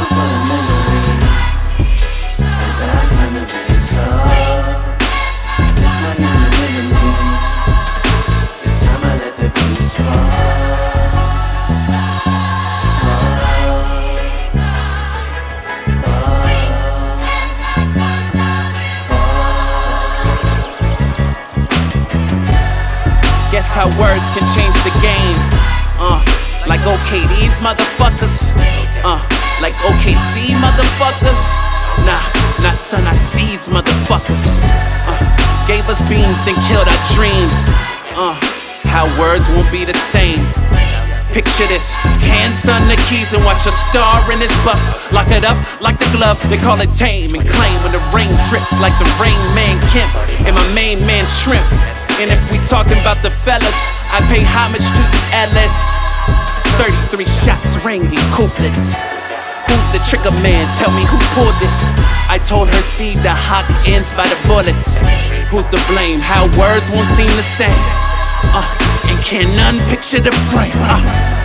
for the memories as I climb the base up. This time you're remembering me. This time I let the beats fall. Guess how words can change the game. Like okay, these motherfuckers. Like OKC motherfuckers. Nah, son, I seize motherfuckers. Gave us beans, then killed our dreams. How words won't be the same. Picture this, hands on the keys and watch a star in his bucks. Lock it up like the glove, they call it tame and claim. When the rain drips like the Rain Man Kemp and my main man Shrimp. And if we talking about the fellas, I pay homage to the Ellis. 33 shots ringing couplets. Who's the trigger man? Tell me who pulled it. I told her see the hawk ends by the bullets. Who's to blame? How words won't seem the same. And can none picture the frame?